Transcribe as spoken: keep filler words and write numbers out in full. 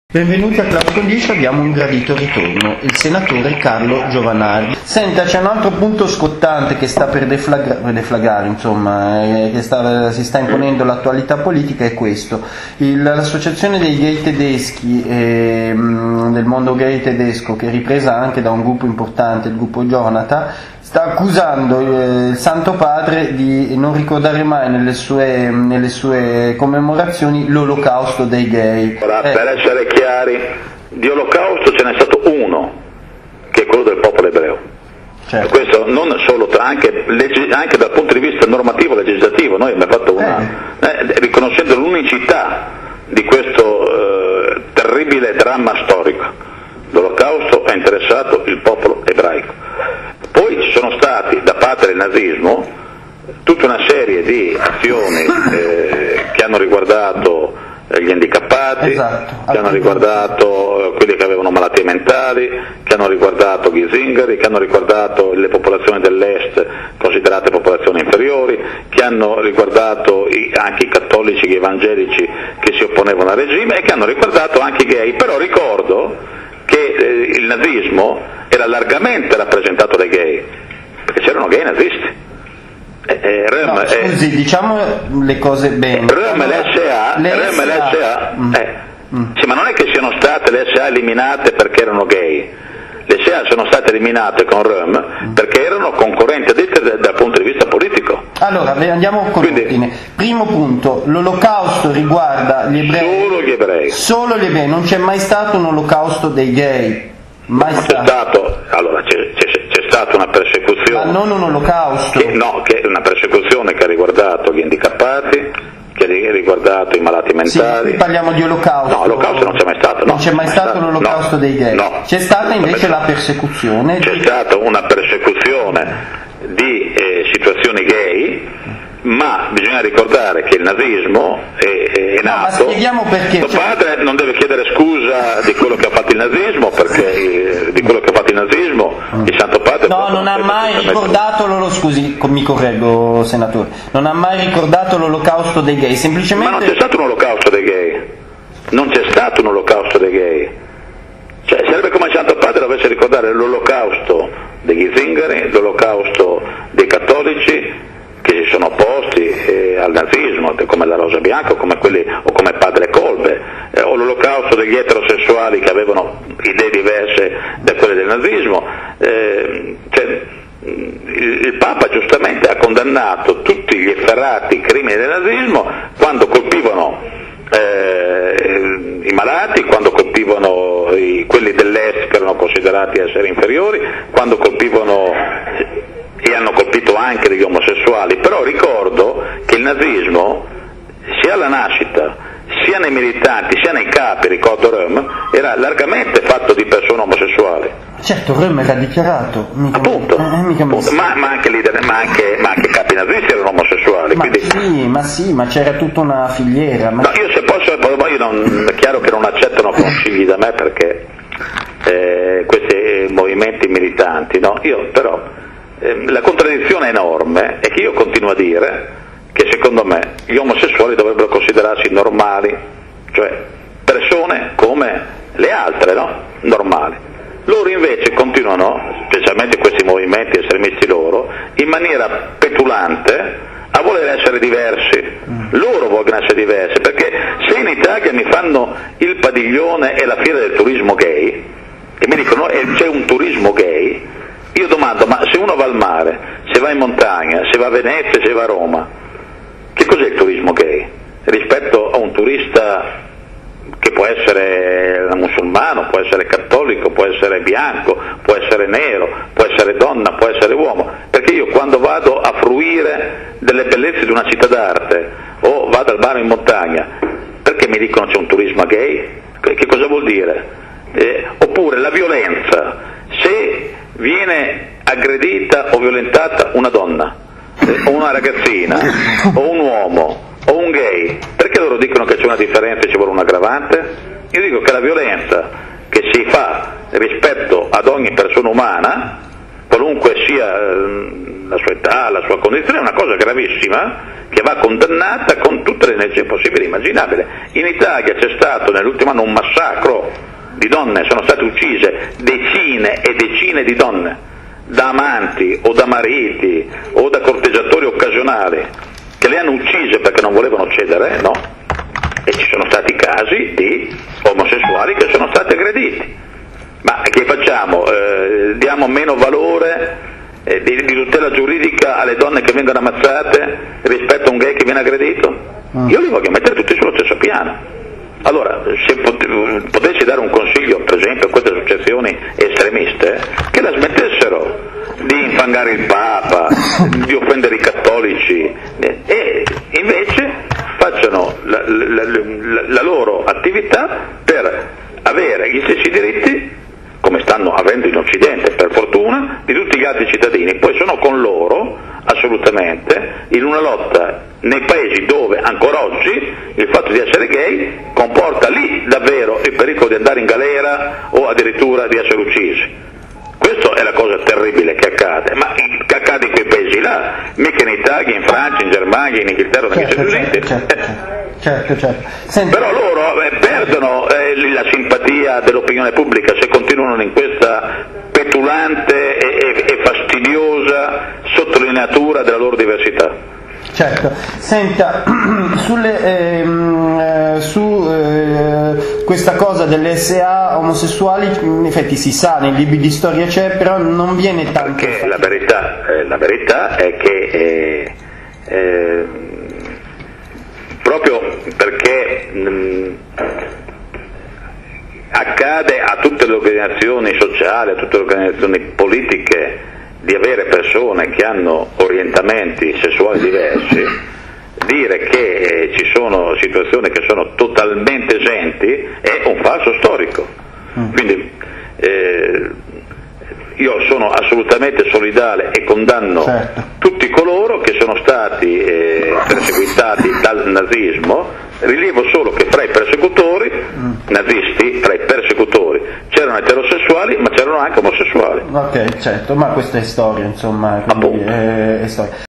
Benvenuti a Cloud Condition, abbiamo un gradito ritorno, il senatore Carlo Giovanardi. Senta, c'è un altro punto scottante che sta per deflagrare, deflagrare insomma, eh, che sta, si sta imponendo l'attualità politica, è questo. Il, l'associazione dei gay tedeschi, eh, del mondo gay tedesco, che è ripresa anche da un gruppo importante, il gruppo Jonathan, sta accusando eh, il Santo Padre di non ricordare mai nelle sue, nelle sue commemorazioni l'olocausto dei gay. Ora, eh. per essere chiari, di olocausto ce n'è stato uno, che è quello del popolo ebreo. Certo. Questo non solo, anche, anche dal punto di vista normativo legislativo, noi abbiamo fatto una, eh. Eh, riconoscendo l'unicità di questo eh, terribile dramma storico. L'olocausto ha interessato il popolo ebraico. Poi ci sono stati da parte del nazismo tutta una serie di azioni eh, che hanno riguardato eh, gli handicappati, esatto, che hanno riguardato eh, quelli che avevano malattie mentali, che hanno riguardato gli zingari, che hanno riguardato le popolazioni dell'est considerate popolazioni inferiori, che hanno riguardato i, anche i cattolici, gli evangelici che si opponevano al regime e che hanno riguardato anche i gay. Però ricordo che eh, il nazismo era largamente rappresentato dai gay, perché c'erano gay nazisti. Eh, eh, Röhm, no, scusi, eh, diciamo le cose bene. Röhm e l'S A, Röhm e l'S A mm. eh, mm. sì, ma non è che siano state le S A eliminate perché erano gay. Le S A sono state eliminate con Röhm mm. perché erano concorrenti dal, dal punto di vista politico. Allora, andiamo con Quindi, ordine. Primo punto, l'olocausto riguarda gli ebrei. Solo gli ebrei. Solo gli ebrei, non c'è mai stato un olocausto dei gay. Mai non stato. C'è stato, allora c'è, c'è, c'è stata una persecuzione. Ma non un olocausto. Che, no, che è una persecuzione che ha riguardato gli handicappati, che ha riguardato i malati mentali. Sì, parliamo di olocausto. No, l'olocausto non c'è mai stato. No, non c'è mai stato, stato l'olocausto no, dei gay. No, c'è stata invece la persecuzione. C'è di... stata una persecuzione di eh, situazioni gay, ma bisogna ricordare che il nazismo è, è no, nato. Ma spieghiamo perché. Suo padre non deve chiedere scusa di quello che ha fatto il nazismo, perché eh, di quello che ha fatto il nazismo mm. il Santo Padre. No, non ha mai ricordato l'olocausto. Scusi, mi correggo, senatore. Non ha mai ricordato l'olocausto dei gay, semplicemente. Ma non c'è stato un olocausto dei gay. Non c'è stato un olocausto dei gay. Cioè, sarebbe come il Santo Padre dovesse ricordare l'olocausto degli zingari, l'olocausto dei cattolici che si sono opposti eh, al nazismo, come la Rosa Bianca o come, quelli, o come Padre Kolbe, eh, o l'olocausto degli eterosessuali che avevano idee diverse da quelle del nazismo. Eh, cioè, il, il Papa giustamente ha condannato tutti gli efferati crimini del nazismo quando colpivano eh, i malati, quando colpivano i, quelli dell'est che erano considerati essere inferiori, quando colpivano e hanno colpito anche degli omosessuali. Però ricordo che il nazismo, sia alla nascita, sia nei militanti, sia nei capi, ricordo Röhm, era largamente fatto di persone omosessuali. Certo, Röhm era dichiarato. Mica appunto, eh, mica appunto. Ma, ma anche leader, ma anche, ma anche capi nazisti erano omosessuali. Ma quindi... sì, ma sì, ma c'era tutta una filiera. Ma... No, io se posso, io non, è chiaro che non accettano consigli da me perché eh, questi movimenti militanti, no? Io però la contraddizione enorme è che io continuo a dire che secondo me gli omosessuali dovrebbero considerarsi normali, cioè persone come le altre, no? Normali. Loro invece continuano, specialmente questi movimenti estremisti loro, in maniera petulante a voler essere diversi. Loro vogliono essere diversi, perché se in Italia mi fanno il padiglione e la fiera del turismo gay e mi dicono eh, c'è un turismo gay, io domando, ma se uno va al mare, se va in montagna, se va a Venezia, se va a Roma, che cos'è il turismo gay? Rispetto a un turista che può essere musulmano, può essere cattolico, può essere bianco, può essere nero, può essere donna, può essere uomo, perché io quando vado a fruire delle bellezze di una città d'arte o vado al bar in montagna, perché mi dicono c'è un turismo gay? Che cosa vuol dire? Eh, oppure la violenza, se viene aggredita o violentata una donna, eh, o una ragazzina, o un uomo, o un gay, perché loro dicono che c'è una differenza e ci vuole un aggravante? Io dico che la violenza che si fa rispetto ad ogni persona umana, qualunque sia la sua età, la sua condizione, è una cosa gravissima che va condannata con tutte le energie possibili e immaginabili. In Italia c'è stato nell'ultimo anno un massacro di donne, sono state uccise decine e decine di donne, da amanti o da mariti o da corteggiatori occasionali, che le hanno uccise perché non volevano cedere, no? E ci sono stati casi di omosessuali che sono stati aggrediti. Ma che facciamo? Eh, diamo meno valore eh, di, di tutela giuridica alle donne che vengono ammazzate rispetto a un gay che viene aggredito? Io li voglio mettere tutti sullo stesso piano. Allora, se pot- potessi dare un consiglio, per esempio, a queste associazioni estremiste, che la smettessero di infangare il Papa, di offendere i cattolici, e invece facciano la, la, la, la loro attività per avere gli stessi diritti, come stanno avendo in Occidente, per fortuna, di tutti gli altri cittadini. Poi sono con loro, assolutamente, in una lotta nei paesi dove ancora oggi il fatto di essere gay comporta lì davvero il pericolo di andare in galera o addirittura di essere uccisi. Questa è la cosa terribile che accade, ma che accade in quei paesi là, mica in Italia, in Francia, in Germania, in Inghilterra, negli Stati Uniti. Certo, certo, certo. Senti... Però loro eh, perdono eh, la simpatia dell'opinione pubblica se continuano in questa petulante e, e, e fastidiosa sottolineatura della loro diversità. Certo, senta, sulle, ehm, eh, su eh, questa cosa delle S A omosessuali in effetti si sa, nei libri di storia c'è, però non viene tanto... Perché la verità, eh, la verità è che eh, eh, proprio perché mh, accade a tutte le organizzazioni sociali, a tutte le organizzazioni politiche, di avere persone che hanno orientamenti sessuali diversi, dire che eh, ci sono situazioni che sono totalmente esenti è un falso storico. Quindi eh, io sono assolutamente solidale e condanno certo. tutti coloro che sono stati eh, perseguitati dal nazismo. Rilevo solo che fra i persecutori mm. nazisti, fra i persecutori c'erano eterosessuali ma c'erano anche omosessuali. Ok, certo, ma questa è storia, insomma, quindi è, è storia.